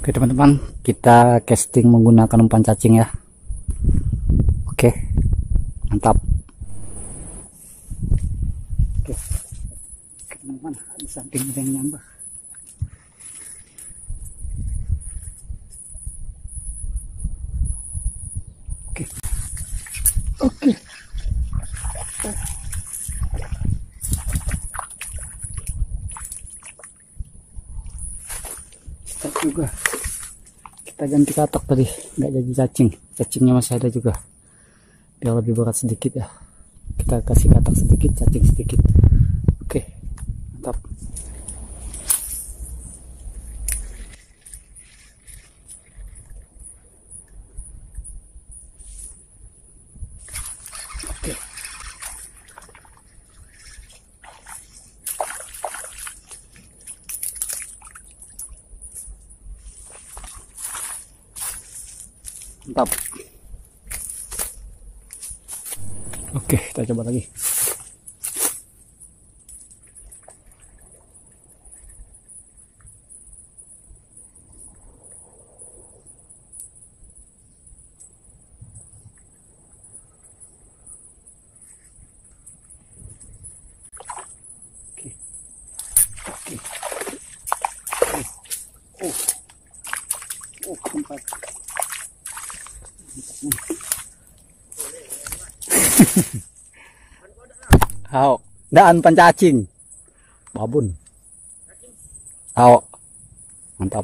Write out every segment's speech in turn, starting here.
Oke teman-teman, kita casting menggunakan umpan cacing ya. Oke, mantap. Oke teman-teman, di samping ada yang nyambah. Oke, oke. Stop juga. Kita ganti katak tadi, nggak jadi cacing. Cacingnya masih ada juga. Biar lebih berat sedikit ya. Kita kasih katak sedikit, cacing sedikit. Oke, mantap. Oke. Mantap. Oke, kita coba lagi. Oke. Oke. Tempat. Hao, daan pancacing, babun. Hao, mantap.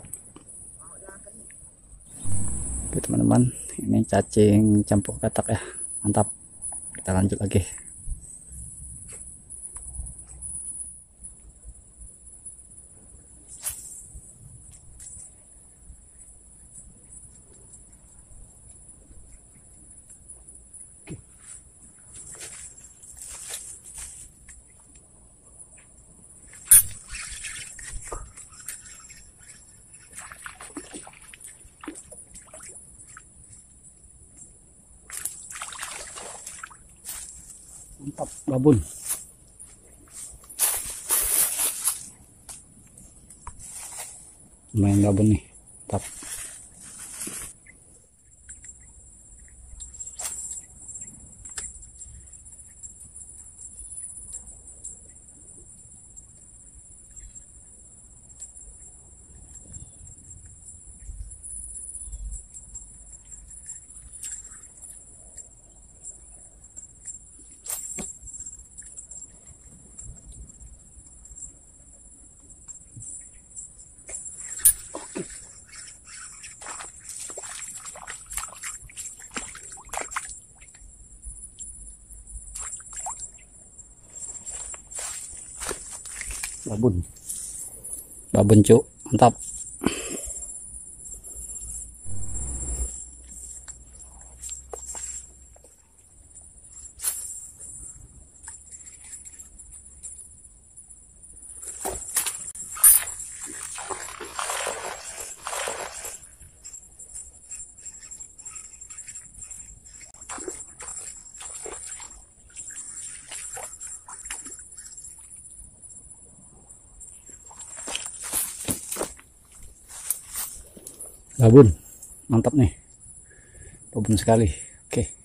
Oke teman-teman, ini cacing campur katak ya, mantap. Kita lanjut lagi. Mantap, babun. Lumayan babun nih, mantap. Babun, babun cuk, mantap. Babun, mantap nih, babun sekali. Oke.